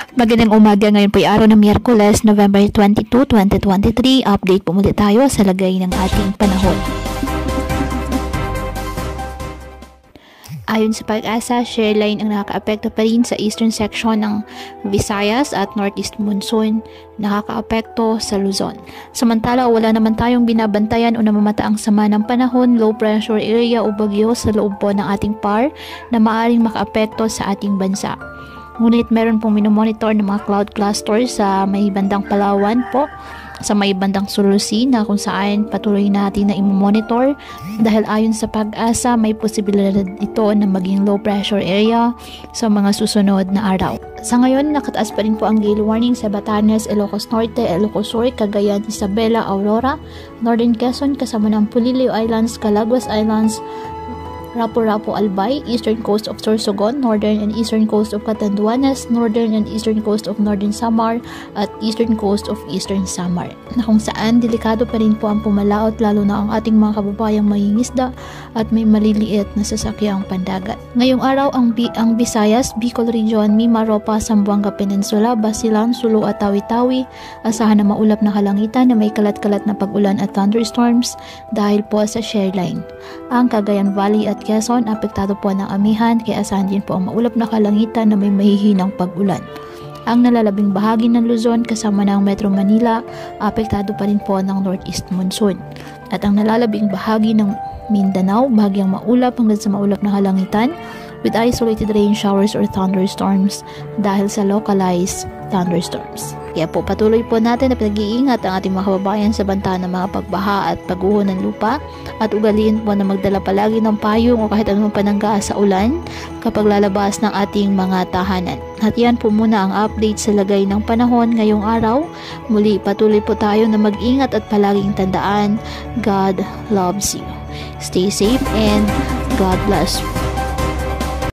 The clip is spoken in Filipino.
Magandang umaga, ngayon po ay araw ng Miyerkules, November 22, 2023. Update po muli tayo sa lagay ng ating panahon. Ayon sa Pag-asa, shear line ang nakakaapekto pa rin sa eastern section ng Visayas at northeast monsoon nakakaapekto sa Luzon. Samantala, wala naman tayong binabantayan o namamataang sama ng panahon, low pressure area o bagyo sa loob po ng ating PAR na maaaring makaapekto sa ating bansa. Ngunit meron pong minomonitor ng mga cloud clusters sa may bandang Palawan po, sa may bandang Sulusi na kung saan patuloy natin na i-monitor dahil ayon sa Pag-asa may posibilidad ito na maging low pressure area sa mga susunod na araw. Sa ngayon, nakataas pa rin po ang gale warning sa Batanes, Ilocos Norte, Ilocos Sur, Cagayan, Isabela, Aurora, Northern Quezon kasama ng Pulilio Islands, Calaguas Islands, Lapu-Lapu, Albay, eastern coast of Sorsogon, northern and eastern coast of Catanduanes, northern and eastern coast of Northern Samar, at eastern coast of Eastern Samar, na kung saan delikado pa rin po ang pumalaot lalo na ang ating mga kababayang mangingisda at may maliliit na sasakyang pandagat. Ngayong araw, ang Visayas, Bicol Region, Mimaropa, Zamboanga Peninsula, Basilan, Sulu at Tawi-Tawi, asahan na maulap na kalangitan na may kalat-kalat na pag-ulan at thunderstorms dahil po sa shear line. Ang Cagayan Valley at Quezon, apektado po ng amihan, kaya asahan din po ang maulap na kalangitan na may mahihinang pag-ulan. Ang nalalabing bahagi ng Luzon kasama ng Metro Manila, apektado pa rin po ng northeast monsoon. At ang nalalabing bahagi ng Mindanao, bahagyang maulap hanggang sa maulap na kalangitan with isolated rain showers or thunderstorms dahil sa localized thunderstorms. Kaya po patuloy po natin na pinag-iingat ang ating mga kababayan sa banta ng mga pagbaha at pagguho ng lupa at ugaliin po na magdala palagi ng payong o kahit anumang panangga sa ulan kapag lalabas ng ating mga tahanan. At yan po muna ang update sa lagay ng panahon ngayong araw. Muli patuloy po tayo na mag-ingat at palaging tandaan, God loves you. Stay safe and God bless you.